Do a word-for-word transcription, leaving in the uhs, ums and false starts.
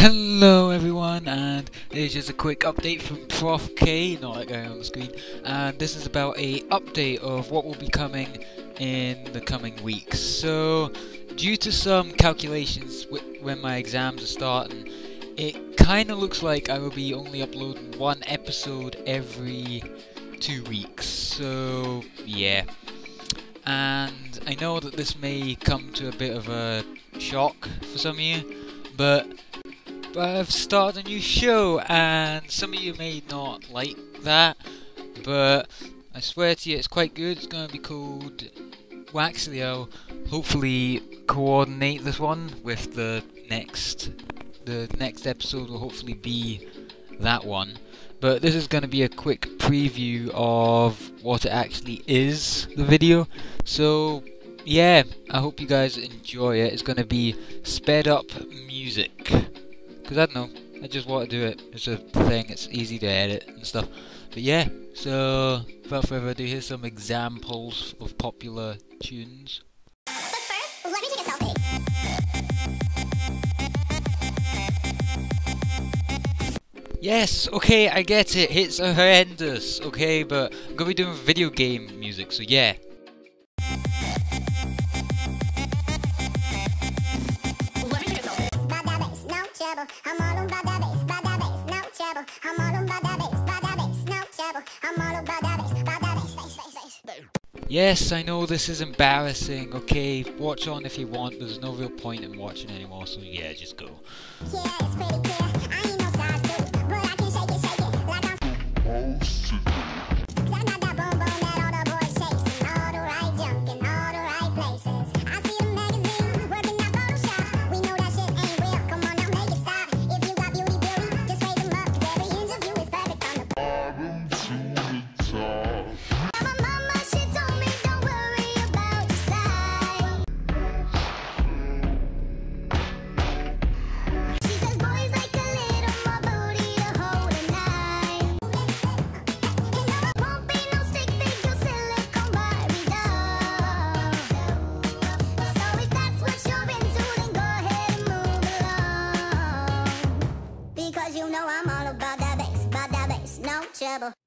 Hello everyone, and it's just a quick update from Prof K, not that guy on the screen, and this is about a update of what will be coming in the coming weeks. So, due to some calculations w when my exams are starting, it kinda looks like I will be only uploading one episode every two weeks, so yeah. And I know that this may come to a bit of a shock for some of you, but But I've started a new show, and some of you may not like that, but I swear to you it's quite good. It's going to be called Waxley. I'll hopefully coordinate this one with the next, the next episode will hopefully be that one. But this is going to be a quick preview of what it actually is, the video. So yeah, I hope you guys enjoy it. It's going to be sped up music. Because I don't know, I just want to do it. It's a thing, it's easy to edit and stuff. But yeah, so without further ado, here's some examples of popular tunes. But first, let me take a selfie. Yes, okay, I get it. It's horrendous, okay, but I'm gonna be doing video game music, so yeah. I'm all about that bass, about that bass, no trouble. I'm all about that bass, about that bass, no trouble. I'm all about that bass, about that bass, bass, bass, bass. Yes, I know this is embarrassing, okay, watch on if you want, but there's no real point in watching anymore, so yeah, just go. Yeah, it's pretty clear, I ain't no size two, but I can shake it, shake it, like I'm supposed to. Cause I got that boom boom that all the boys shakes, and all the right junk in all the right places. I see the magazine, working that Photoshop, we know that shit ain't real, come on now make it stop. If you got beauty, beauty, just raise them up, cause every inch of you is perfect from the bottom to the top. My mama, she told me don't worry about your size. She says boys like a little more booty to hold at night. And no, it won't be no stick figure silicone Barbie doll. So if that's what you're into, then go ahead and move along. Because you know I'm all about that bass, about that bass, no trouble.